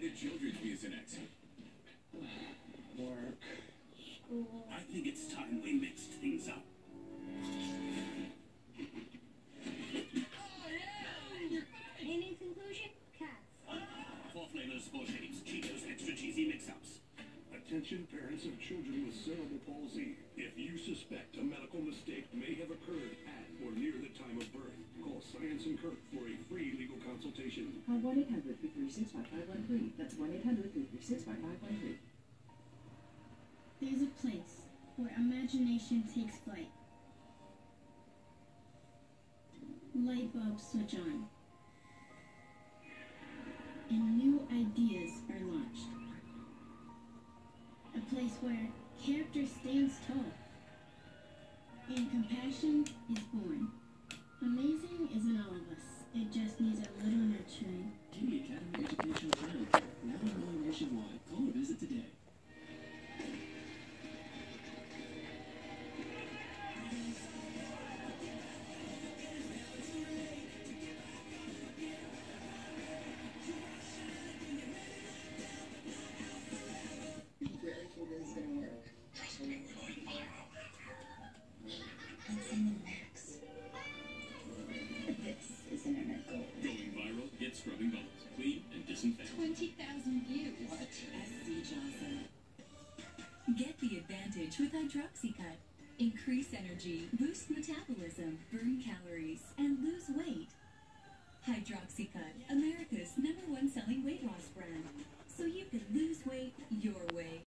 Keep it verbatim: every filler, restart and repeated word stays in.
the Children's Mucinex? Work. School. I think it's time we mixed things up. In conclusion, cats. Four flavors, four shapes, Cheetos extra cheesy mix-ups. Attention parents of children with cerebral palsy. If you suspect a medical mistake may have occurred at or near the time of birth, call Science and Kirk for a free legal consultation. Call one eight hundred, three three six, five five one three. That's one eight hundred, three three six, five five one three. There's a place where imagination takes flight. Light bulbs switch on. And new ideas are launched. A place where character stands tall. And compassion is born. Amazing isn't all of us. It just needs a little nurturing. Kinney Academy Educational Childcare. Now enrolling nationwide. Call or visit today. Really think this is gonna work? Trust me, we're going viral. That's in the max. This is internet gold. Going viral, get scrubbing bubbles. Clean and disinfect. twenty thousand views. What? S C Johnson. Get the advantage with Hydroxycut. Increase energy, boost metabolism, burn calories, and lose weight. Hydroxycut, America's number one selling weight loss brand. So you can lose weight your way.